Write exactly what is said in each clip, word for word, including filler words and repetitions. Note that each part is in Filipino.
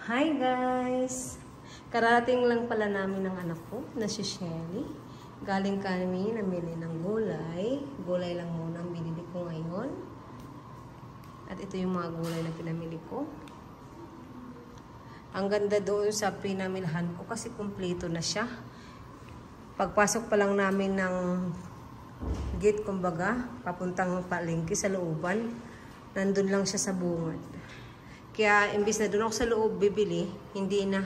Hi guys! Karating lang pala namin ng anak ko na si Shelly. Galing kami namili ng gulay. Gulay lang muna ang binili ko ngayon. At ito yung mga gulay na pinamili ko. Ang ganda doon sa pinamilhan ko kasi kumpleto na siya. Pagpasok pa lang namin ng gate, kumbaga, papuntang palengke sa looban, nandun lang siya sa bungad. Kaya, imbis na doon ako sa loob bibili, hindi na.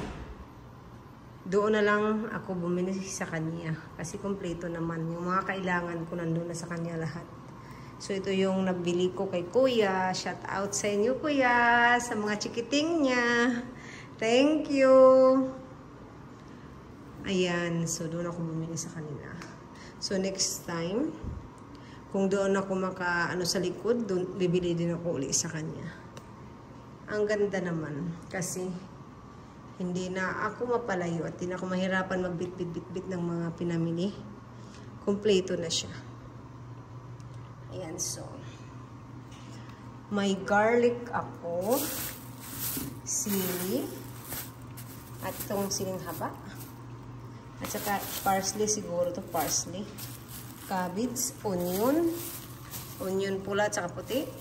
Doon na lang ako bumili sa kanya. Kasi kompleto naman. Yung mga kailangan ko nandun na sa kanya lahat. So, ito yung nabili ko kay Kuya. Shout out sa inyo, Kuya. Sa mga chikiting niya. Thank you. Ayan. So, doon ako bumili sa kanila. So, next time, kung doon ako maka, ano, sa likod, doon, bibili din ako uli sa kanya. Ang ganda naman kasi hindi na ako mapalayo at hindi na ako mahirapan magbit-bit-bit ng mga pinamili. Kompleto na siya. Ayan, so. May garlic ako. Sili. At itong siling haba. At saka parsley siguro to parsley. Cabbage, onion. Onion pula at saka puti.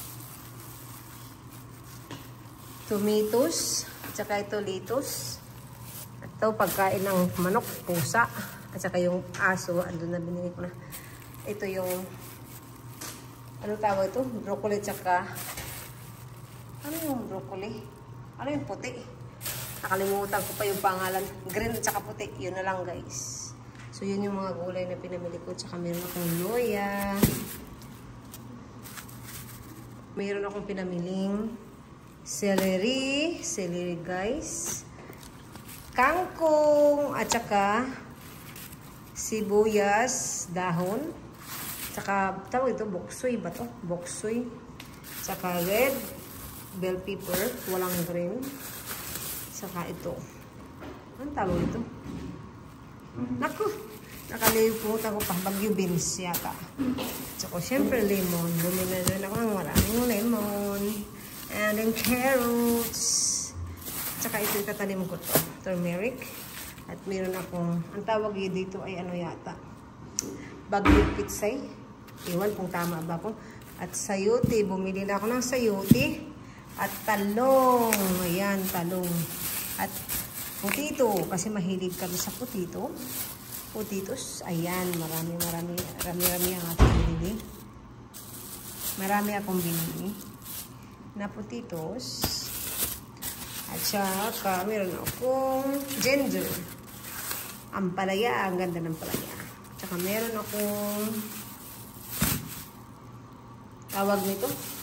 Tomatoes, at saka ito lettuce. At ito pagkain ng manok, pusa, at saka yung aso, andun na binili ko na. Ito yung, ano tawag ito? Broccoli, at saka, ano yung broccoli? Ano yung puti? Nakalimutan ko pa yung pangalan. Green at saka puti, yun na lang guys. So yun yung mga gulay na pinamili ko, at saka meron akong loya. Meron akong pinamiling celery, celery guys, kangkong, at saka sibuyas, dahon, at saka tawag ito, boksoy ba to? Boksoy, at saka red bell pepper, walang green, at saka ito, anong tawag ito? Naku, nakalimutan ko pa, bagyo beans yata. At saka syempre lemon, bumili na ako ng maraming lemon. And then carrots. Tsaka ito itatanim ko to. Turmeric. At meron akong, ang tawag yun dito ay ano yata. Bagyo pitsay. Iwan kung tama ba ko. At sayote. Bumili na ako ng sayote. At talong. Ayan, talong. At putito. Kasi mahilig kami sa putito. Putitos. Ayan, marami, marami, marami-rami ang aking binili. Marami akong binili na putitos. At saka meron akong ginger. Ang palaya, ang ganda ng palaya. At saka meron akong tawag nito